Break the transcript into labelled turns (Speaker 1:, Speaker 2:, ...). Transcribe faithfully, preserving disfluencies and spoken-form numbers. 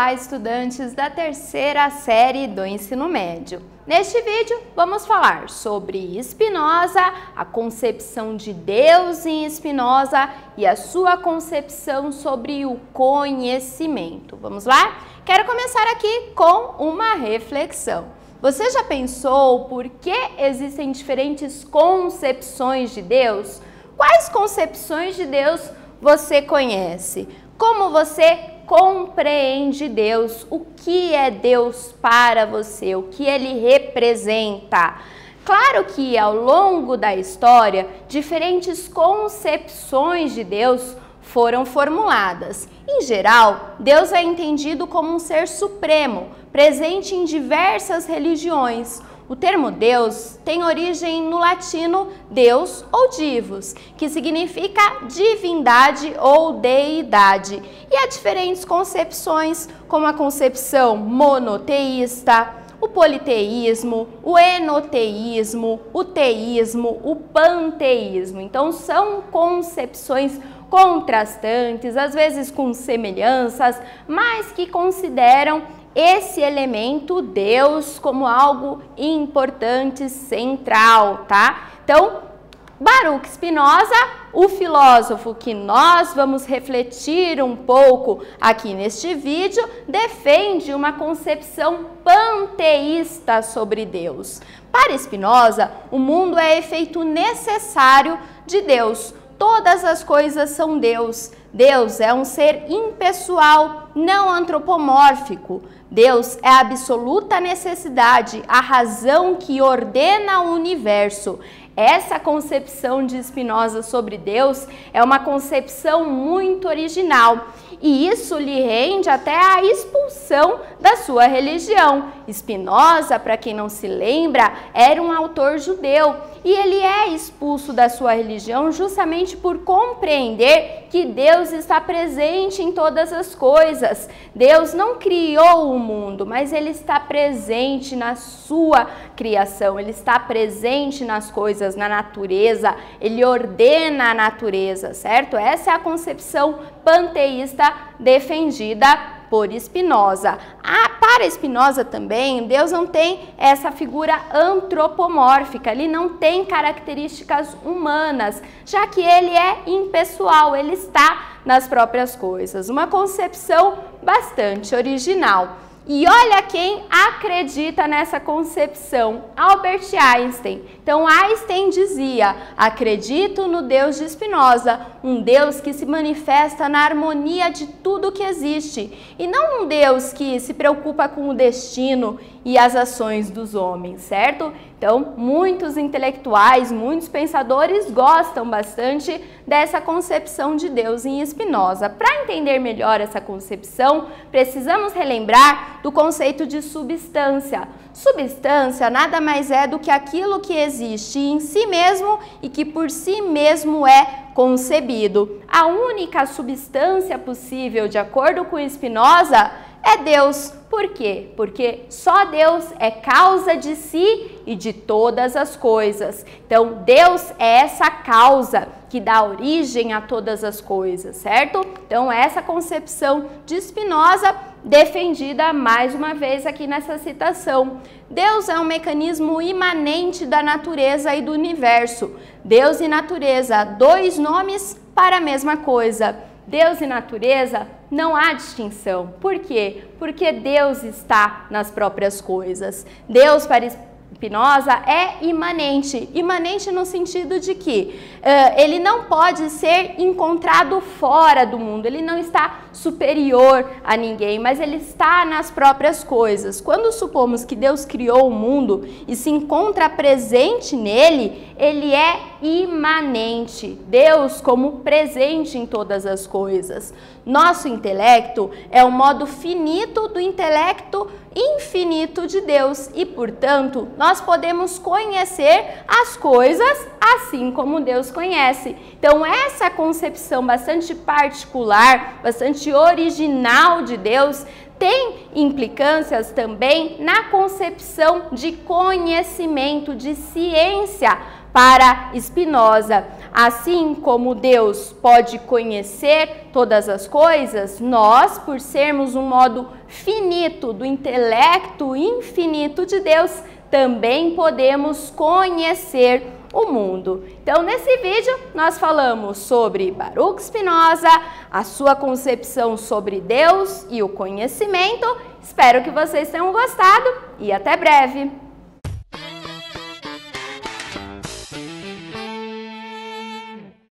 Speaker 1: Olá, estudantes da terceira série do ensino médio. Neste vídeo, vamos falar sobre Spinoza, a concepção de Deus em Spinoza e a sua concepção sobre o conhecimento. Vamos lá? Quero começar aqui com uma reflexão. Você já pensou por que existem diferentes concepções de Deus? Quais concepções de Deus você conhece? Como você compreende Deus? O que é Deus para você? O que ele representa? Claro que ao longo da história, diferentes concepções de Deus foram formuladas. Em geral, Deus é entendido como um ser supremo, presente em diversas religiões. O termo Deus tem origem no latino Deus ou Divus, que significa divindade ou deidade. E há diferentes concepções, como a concepção monoteísta, o politeísmo, o enoteísmo, o teísmo, o panteísmo. Então são concepções contrastantes, às vezes com semelhanças, mas que consideram esse elemento Deus como algo importante, central, tá? Então, Baruch Spinoza, o filósofo que nós vamos refletir um pouco aqui neste vídeo, defende uma concepção panteísta sobre Deus. Para Spinoza, o mundo é efeito necessário de Deus. Todas as coisas são Deus. Deus é um ser impessoal, não antropomórfico. Deus é a absoluta necessidade, a razão que ordena o universo. Essa concepção de Spinoza sobre Deus é uma concepção muito original e isso lhe rende até a expulsão da sua religião. Spinoza, para quem não se lembra, era um autor judeu e ele é expulso da sua religião justamente por compreender que Deus está presente em todas as coisas. Deus não criou o mundo, mas ele está presente na sua criação, ele está presente nas coisas, na natureza, ele ordena a natureza, certo? Essa é a concepção panteísta defendida por Spinoza. Ah, para Spinoza também, Deus não tem essa figura antropomórfica, ele não tem características humanas, já que ele é impessoal, ele está nas próprias coisas. Uma concepção bastante original. E olha quem acredita nessa concepção, Albert Einstein. Então Einstein dizia: acredito no Deus de Spinoza, um Deus que se manifesta na harmonia de tudo que existe, e não um Deus que se preocupa com o destino e as ações dos homens, certo? Então, muitos intelectuais, muitos pensadores gostam bastante dessa concepção de Deus em Spinoza. Para entender melhor essa concepção, precisamos relembrar do conceito de substância. Substância nada mais é do que aquilo que existe em si mesmo e que por si mesmo é concebido. A única substância possível, de acordo com Spinoza, é Deus. Por quê? Porque só Deus é causa de si e de todas as coisas. Então, Deus é essa causa que dá origem a todas as coisas, certo? Então, essa concepção de Spinoza, defendida mais uma vez aqui nessa citação. Deus é um mecanismo imanente da natureza e do universo. Deus e natureza, dois nomes para a mesma coisa. Deus e natureza, não há distinção. Por quê? Porque Deus está nas próprias coisas. Deus, para Spinoza, é imanente. Imanente no sentido de que uh, ele não pode ser encontrado fora do mundo. Ele não está superior a ninguém, mas ele está nas próprias coisas. Quando supomos que Deus criou o mundo e se encontra presente nele, ele é imanente. Deus como presente em todas as coisas. Nosso intelecto é o modo finito do intelecto infinito de Deus e, portanto, nós podemos conhecer as coisas assim como Deus conhece. Então, essa concepção bastante particular, bastante original de Deus, tem implicâncias também na concepção de conhecimento, de ciência para Spinoza. Assim como Deus pode conhecer todas as coisas, nós, por sermos um modo finito, do intelecto infinito de Deus, também podemos conhecer o mundo. Então, nesse vídeo, nós falamos sobre Baruch Spinoza, a sua concepção sobre Deus e o conhecimento. Espero que vocês tenham gostado e até breve!